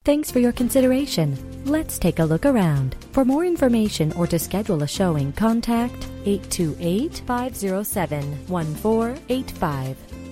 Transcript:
Thanks for your consideration. Let's take a look around. For more information or to schedule a showing, contact 828-507-1485.